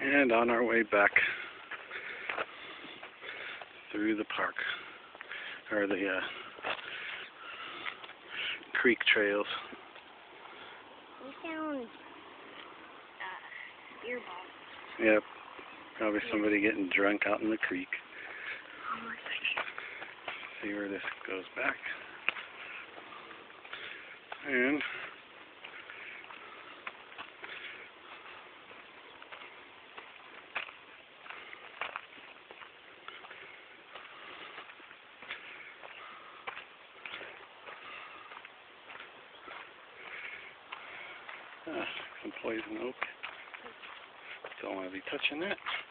And on our way back through the park, or the creek trails. We found beer bottles. Yep, probably somebody getting drunk out in the creek. See where this goes back. And some poison oak. Don't want to be touching that.